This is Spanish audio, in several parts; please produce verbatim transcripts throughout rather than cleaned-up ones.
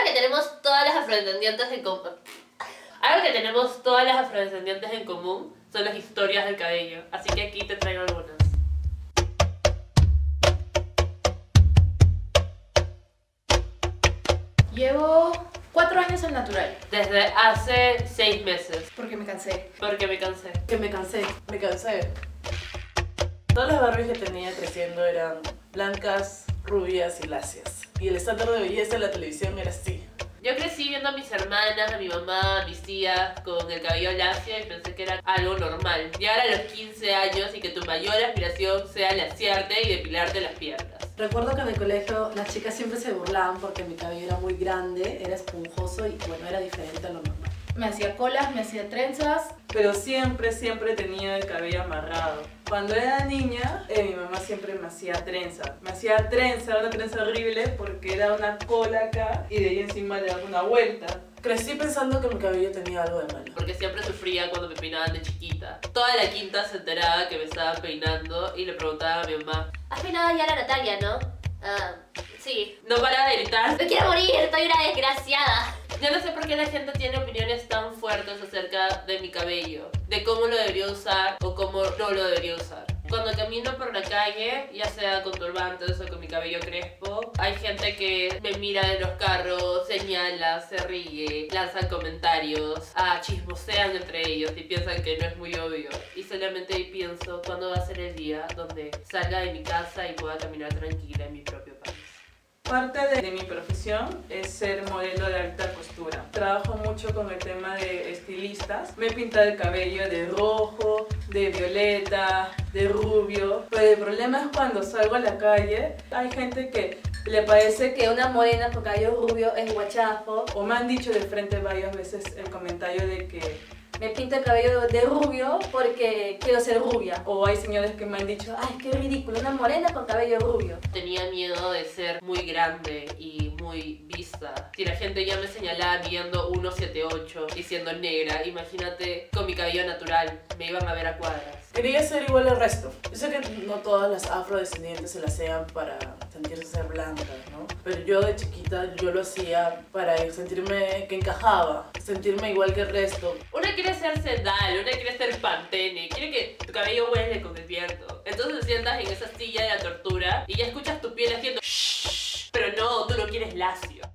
Algo que tenemos todas las afrodescendientes en común. Algo que tenemos todas las afrodescendientes en común son las historias del cabello. Así que aquí te traigo algunas. Llevo cuatro años al natural. Desde hace seis meses. Porque me cansé. Porque me cansé. Que me cansé. Me cansé. Todas las Barbies que tenía creciendo eran blancas, rubias y lacias. Y el estándar de belleza en la televisión era así. Yo crecí viendo a mis hermanas, a mi mamá, a mis tías con el cabello lacio y pensé que era algo normal. Llegar a los quince años y que tu mayor aspiración sea laciarte y depilarte las piernas. Recuerdo que en el colegio las chicas siempre se burlaban porque mi cabello era muy grande, era esponjoso y bueno, era diferente a lo normal. Me hacía colas, me hacía trenzas. Pero siempre, siempre tenía el cabello amarrado. Cuando era niña, eh, mi mamá siempre me hacía trenza. Me hacía trenza, una trenza horrible porque era una cola acá y de ahí encima le daba una vuelta. Crecí pensando que mi cabello tenía algo de malo. Porque siempre sufría cuando me peinaban de chiquita. Toda la quinta se enteraba que me estaba peinando y le preguntaba a mi mamá: ¿has peinado ya a la Natalia, no? Ah, sí. No paraba de gritar: ¡me quiero morir! ¡Estoy una desgraciada! Yo no sé por qué la gente tiene opiniones tan fuertes acerca de mi cabello, de cómo lo debería usar o cómo no lo debería usar. Cuando camino por la calle, ya sea con turbantes o con mi cabello crespo, hay gente que me mira de los carros, señala, se ríe, lanzan comentarios, ah, chismosean entre ellos y piensan que no es muy obvio. Y solamente pienso cuándo va a ser el día donde salga de mi casa y pueda caminar tranquila en mi propio país. Parte de, de mi profesión es ser modelo de alta costura. Trabajo mucho con el tema de estilistas. Me he pintado el cabello de rojo, de violeta, de rubio. Pero el problema es cuando salgo a la calle, hay gente que le parece que una morena con cabello rubio es guachafo. O me han dicho de frente varias veces el comentario de que me pinto el cabello de rubio porque quiero ser rubia. O hay señores que me han dicho: ay, qué ridículo, una morena con cabello rubio. Tenía miedo de ser muy grande y muy vista. Si la gente ya me señalaba viendo uno setenta y ocho y siendo negra, imagínate con mi cabello natural, me iban a ver a cuadras. Quería ser igual al resto. Yo sé que no todas las afrodescendientes se la hacían para sentirse ser blancas, ¿no? Pero yo de chiquita, yo lo hacía para sentirme que encajaba, sentirme igual que el resto. Una quiere ser Zendal, una quiere ser Pantene, quiere que tu cabello huele con el viento. Entonces te sientas en esa silla de la tortura y ya escuchas tu piel haciendo shhh, pero no, tú lo quieres lacio.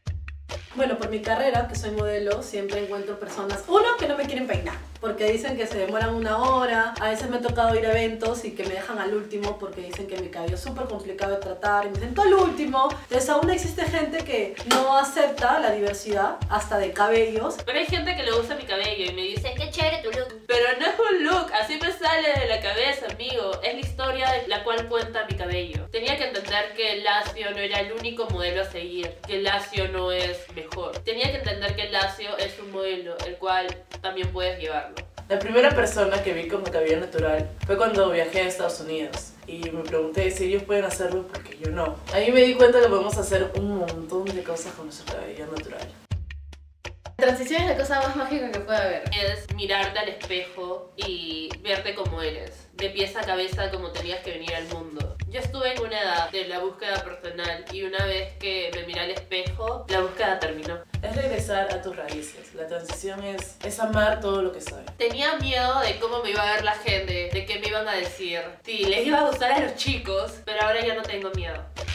Bueno, por mi carrera, que soy modelo, siempre encuentro personas, uno, que no me quieren peinar, porque dicen que se demoran una hora. A veces me ha tocado ir a eventos y que me dejan al último porque dicen que mi cabello es súper complicado de tratar y me siento al último. Entonces aún existe gente que no acepta la diversidad, hasta de cabellos. Pero hay gente que le gusta mi cabello y me dice: qué chévere tu look. Pero no es un look, así me sale de la cabeza, amigo. Es la historia de la cual cuenta mi cabello. Tenía que entender que el lacio no era el único modelo a seguir, que el lacio no es mejor. Tenía que entender que el lacio es un modelo, el cual también puedes llevarlo. La primera persona que vi con mi cabello natural fue cuando viajé a Estados Unidos y me pregunté si ellos pueden hacerlo porque yo no. Ahí me di cuenta que podemos hacer un montón de cosas con nuestro cabello natural. Transición es la cosa más mágica que puede haber. Es mirarte al espejo y verte como eres, de pies a cabeza como tenías que venir al mundo. Yo estuve en una edad de la búsqueda personal y una vez que me miré al espejo, la búsqueda terminó. Es regresar a tus raíces. La transición es, es amar todo lo que sabes. Tenía miedo de cómo me iba a ver la gente, de qué me iban a decir. Sí, les iba a gustar a los chicos, pero ahora ya no tengo miedo.